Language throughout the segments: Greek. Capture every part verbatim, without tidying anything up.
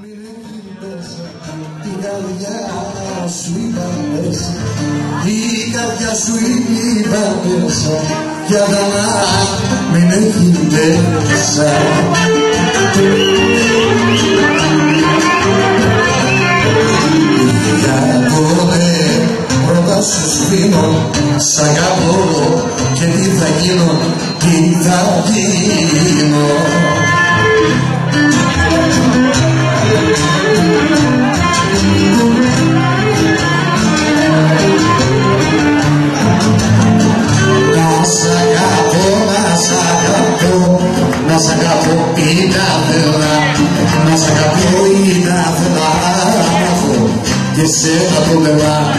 Η καρδιά σου είπα μέσα, η καρδιά σου είπα μέσα, για να μην έχει μέσα. Για πότε πρώτα σου σβήνω, σ' αγαπώ και τι θα γίνω, τι θα γίνω. Να σ' αγαπώ ή να θέλω, να σ' αγαπώ ή να θέλω, και σένα το μελά.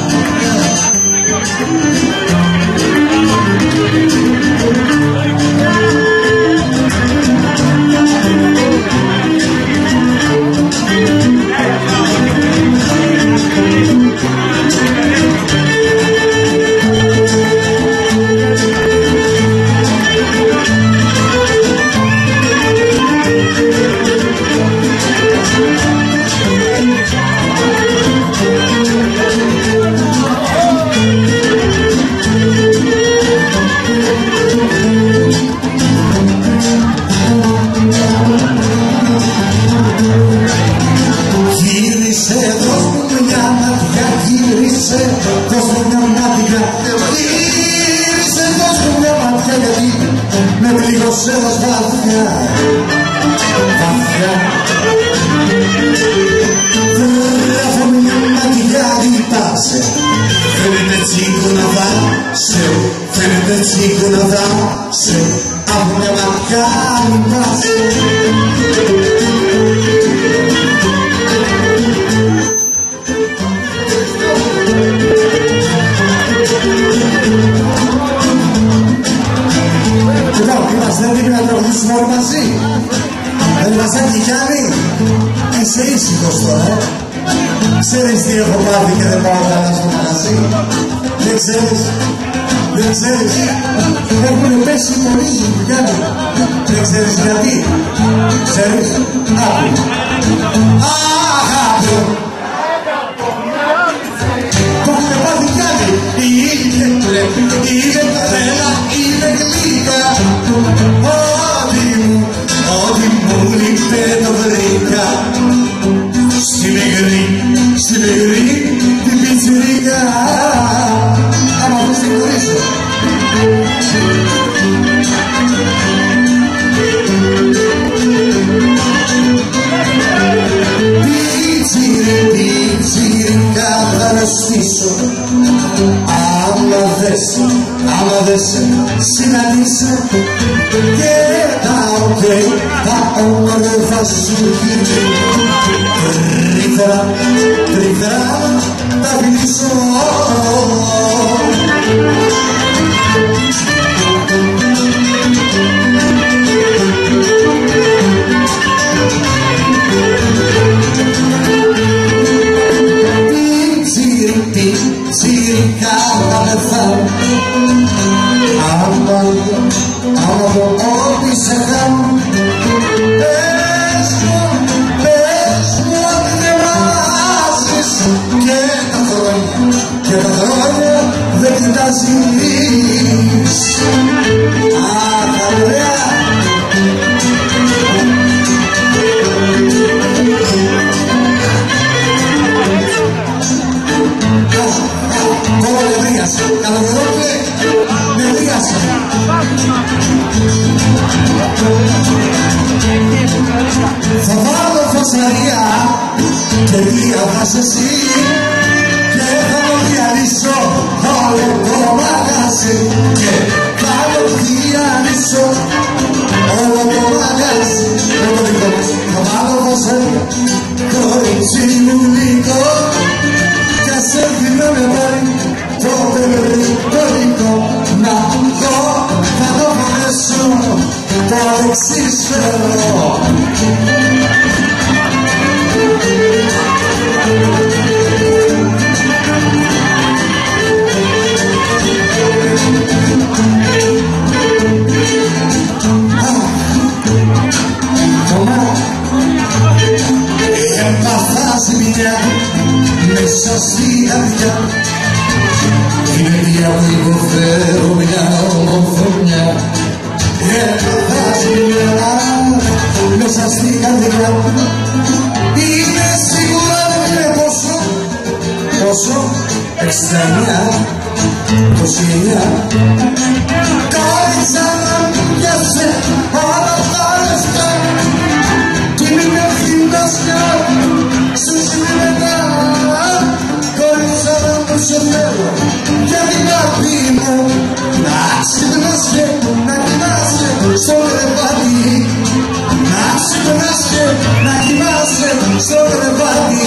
Πληγωσέρας βαθιά, βαθιά. Γράφω μια ματιά διτάσε, φαίνεται τσίγκο να δάσε, φαίνεται τσίγκο να δάσε, από μια ματιά διτάσε. Δεν πρέπει να τραγουδήσουμε όλοι μαζί. Δεν μας έχει κάνει. Είσαι ήσυχος τώρα, ε. Ξέρεις τι έχω πάθει και δεν πάω καλά στο μαγαζί. Δεν ξέρεις. Δεν ξέρεις. Έχουν πέσει πολλοί ζητικάνοι. Δεν ξέρεις γιατί. Ξέρεις. Άκου. Αγάπη. Το έχουν πάθει κι άλλοι. Είναι πλέπη, είναι τρέλα, είναι γλύκα. Ό,τι μου, ό,τι μου λείπε το βρήκα. Στη μικρή, στη μικρή την πιτσιρίκα. Άμα θες την χωρίσω. Πιτσιρί, πιτσιρίκα θα ρωστήσω. Άμα δέσαι, άμα δέσαι, συναντήσε και τα οκ, τα όμορφα σου γίνει. Τρυφερά, τρυφερά, τα φιλήσω. Πιτσιρίκα θα πεθάνω. Άμα δω ότι σε χάνω. Πες μου, πες μου ότι δεν μ' αλλάζεις. Και τα χρόνια, και τα χρόνια δεν κοιτάζεις. Αχ, ωραία. Τώρα με βρήκασε, καταλαβαίνετε, με βρήκασε. Θα βάλω φασαρία και διαβάσαι εσύ και θα το διαλύσω όλο το μαγάζι και θα το διαλύσω όλο το μαγάζι. Εγώ δικό μας θα βάλω φασαρία, κορίτσι μου λίγο κι ας έρθει να με πάρει το περίπτωλικό να δω, θα το φορέσω το εξής φέρω. ζημιά μέσα στην καρδιά. Είναι μια που υποφέρω μια ομοφωνιά. Έπαθα ζημιά μέσα στην καρδιά. Είναι σίγουρα είναι πόσο, πόσο, εξήντα εννιά, είκοσι εννιά. Κάλυψα να μην πιάσε όλα τα λεφτά. Κι είναι μια φινάσια σου συμμετά. Κάλυψα να μου σε θέλω για την αγάπη μου. Να ξυπνάσαι, να κοιμάσαι στο κρεβάτι. Να ξυπνάσαι, να κοιμάσαι στο κρεβάτι.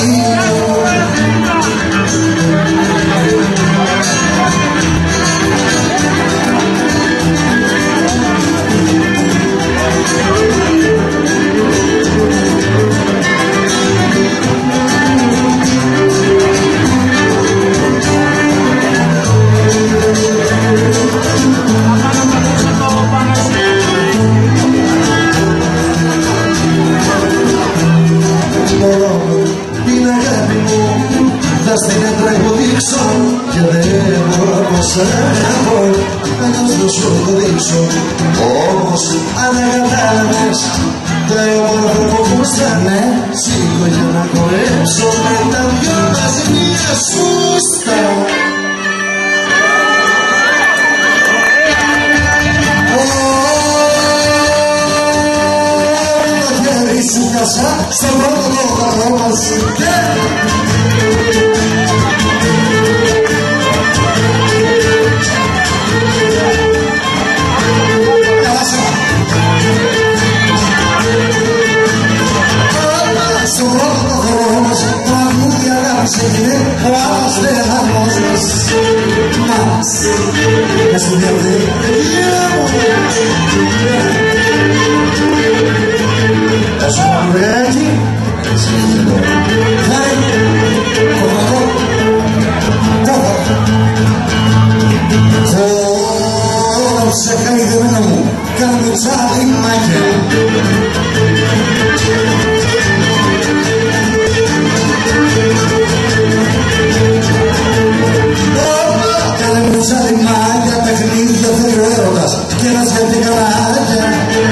Στην έντρα υποδείξω και δεν μπορώ πως έχω αλλιώς δεν σου το δείξω. Όμως αν κατάλαβες το όμορφο που στάνε σήκω για να χορέψω με τα δυο μας μια σούστα. Το χέρι σου κασά στον πρώτο το χαρό μας και στον πρώτο το χώρο μας τραγούδι αγάπης έγινε ο άλλος δεχαρμός μας. Μας μες στο διαδίκτυο όσο μαυρέκι χάρη κομμακό κόβα κόψε χαϊδεμένα μου κάνε τσάδι μάγια. Κάνε μου τσάδι μάγια παιχνίδια θέλει ο έρωτας και ένας για την καράγια.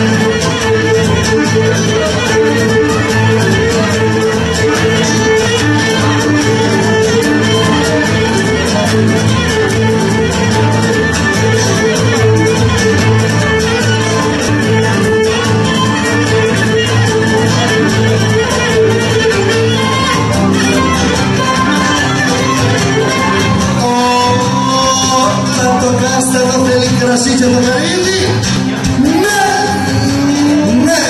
Κρασί και το καρύδι, ναι, ναι.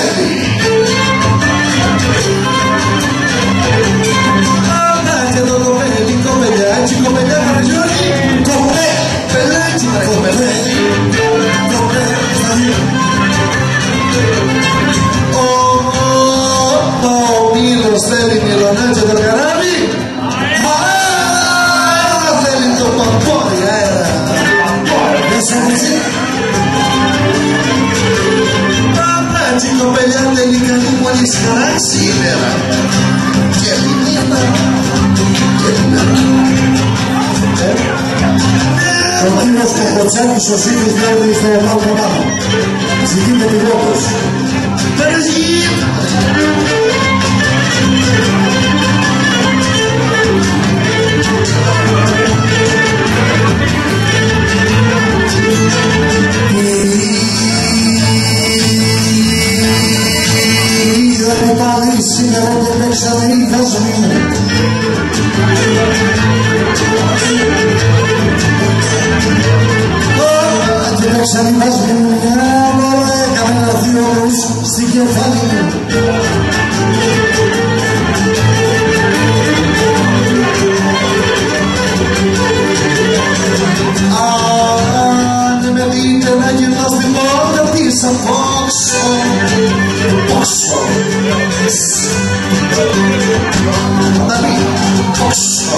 Άρα και το κοπέλι, κοπελιάκι, κοπελιά καραγιόνι, κοπέ, πελάκι, κοπελάκι, κοπέλι. Ο Μήλος θέλει μιλονάκι το καράβι, άρα θέλει το παπόρι αέρα. Παπάτσι κοπελιά τελικά μου πολύ χαρά σήμερα και την νύχτα και την μέρα. Ο κύριος Κοκοτσάκης ο Σίλης λέει στο άλλο πάνω. Ζητείτε πιλότος. Περασγείτε. Είδαμε πάλι σήμερα το παίξαμε οι δάσμοι μου. Και παίξαμε οι δάσμοι μου μια ώρα έκαμε ένα δύο ώρες στην κεφάλι μου. Αν με δείτε να γυρνάω στην πόρτα της απόξω, πόσο, να μην, πόσο.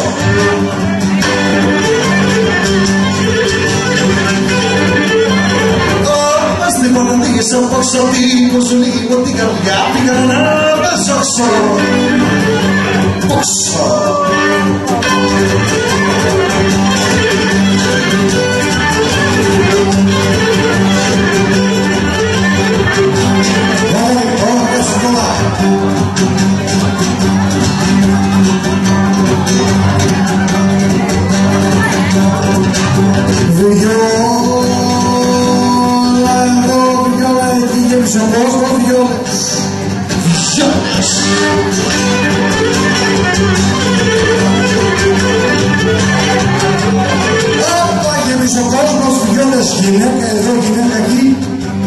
Όμως στην πόρτα της απόξω, τύπος λίγο την καρδιά πήγα να πασόξω. Γυναίκα εδώ, γυναίκα εκεί.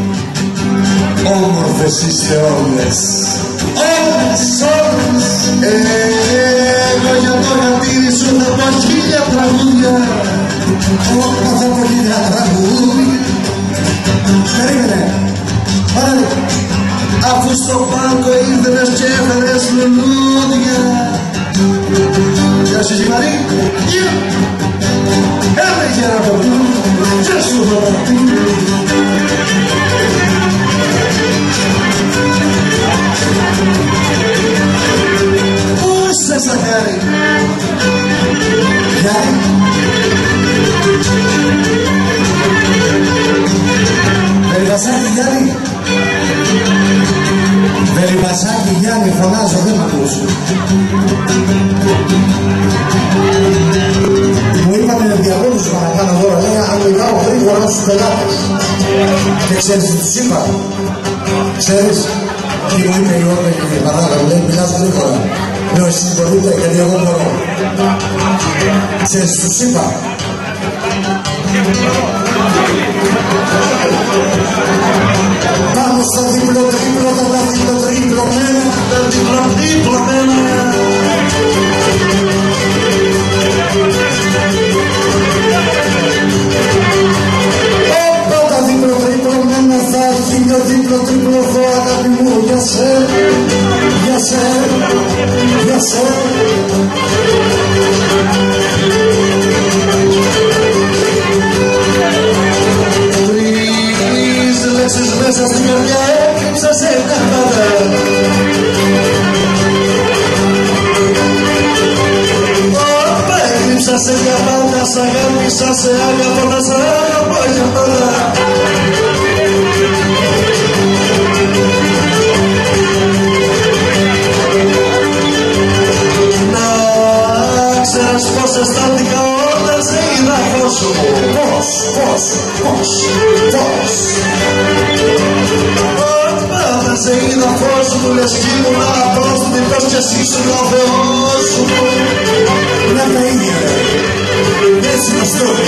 Όμορφες είστε όλες. Όλες, όλες. Εγώ για το γατήρι σου θα πω χίλια τραγούδια. Όλα θα πω χίλια τραγούδια. Περίμενε. Πάρε. Αφού στο πάγκο ήρθες και έφερες λουλούδια. Γεια σου Ζημαρή. Γεια. Έλα γέρα το πλού. Γεια σου δωραπή. Πού είσαι Σαχάρη. Γιάννη. Βελιβασάκι Γιάννη. Βελιβασάκι Γιάννη, φωνάζω, δεν μ' ακούς. Μου είπανε διαβόλους να κάνω δώρα, λέγα αν μιλάω γρήγορα στους πελάτες. Και ξέρεις τι τους είπα. Ξέρεις τι μου είπε η ώρα και η παράγα, μου λέει μιλάς γρήγορα. Λέω εσύ μπορείτε γιατί εγώ μπορώ. Ξέρεις τι τους είπα. Πάμε στα δίπλο τρίπλο, τα δίπλο τρίπλο μένα, τα δίπλο τρίπλο μένα. Όπα τα δίπλο τρίπλο μένα θα έρθει το δίπλο τρίπλο εδώ αγάπη μου. Για σε, για σε, για σε. Λέξεις μέσα στην καρδιά έκρυψα σε καπάτα. Όπα έκρυψα σε καπάτα, σ' αγάπησα, σε αγαπώ, να σ' αγαπώ για πάντα. Να ξέρεις πως αισθάνθηκα όταν σε είδα φως σου. Πώς, πώς, πώς, πώς. Όταν σε είδα φως σου, μου λες κι ήμουν απρός, μήπως κι εσύ σου ο Θεός σου. Να τα ίδια ρε, έτσι μας τρώει.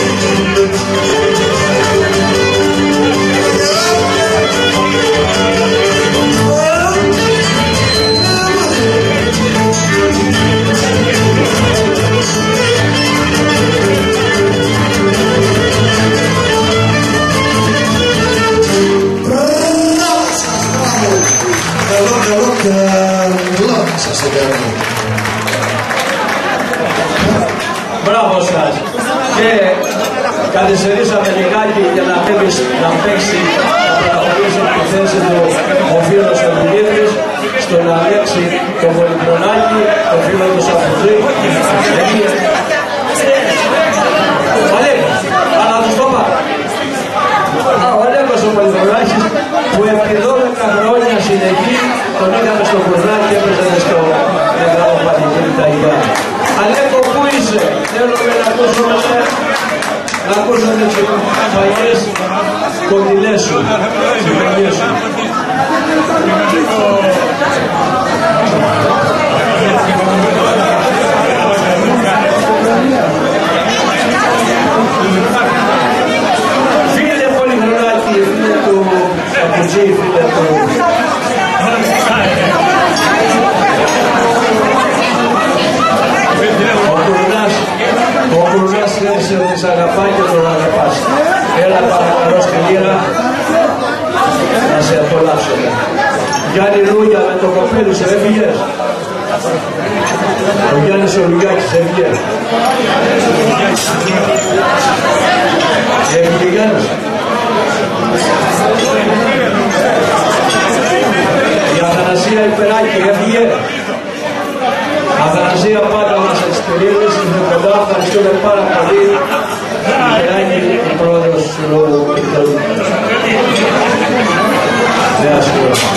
Μπράβο σας. Και καθυστερήσαμε λιγάκι για να παίξει, να παίξει, να παραχωρήσει τη θέση του ο φίλος ο Δημήτρης στον Αλέξη το Πολυκρονάκη, το φίλο του Σαφουζή. Αλέκος, αλλά τους το πάω. Ο Αλέκος ο Πολυκρονάκης που επί δώδεκα χρόνια συνεχή τον είχαμε στο κουρνάκι και έπαιζε στο μεγάλο πανηγύρι τα ιδέα. Αλέκο, πού είσαι, θέλουμε να ακούσουμε, να ακούσουμε τις φαγές κοντινές σου, τις φαγές σου. Φίλε Πολυχρονάκη, φίλε του Σαπουζή, φίλε του... Ο Κουρνάς θέλησε ότι σ' αγαπάει και τον αγαπάς. Έλα παρακαλώ στη λύρα να σε απολαύσω. Γιάννη Λούγια με το κοπέλι σε έφυγες. Ο Γιάννης ο Λουγιάκης έφυγες. Έφυγε Γιάννης. Η Αθανασία Υπεράκη έφυγε. Αθανασία Τουλάχιστον. Γεια σου.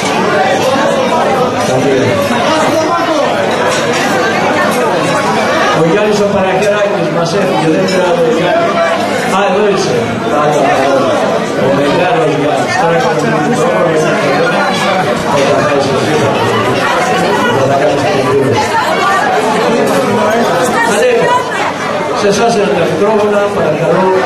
Ο Γιάννης ο Παρακεράκης μας έφυγε, δεν ξέρω αν το Γιάννη. Α, εδώ είσαι. Ο μεγάλος Γιάννης. Τώρα έχουμε το μικρόφωνο, όταν θα είσαι εσύ, θα τα κάνεις την δούλη. Αλέκα, σε εσάς είναι τα μικρόφωνα, παρακαλώ.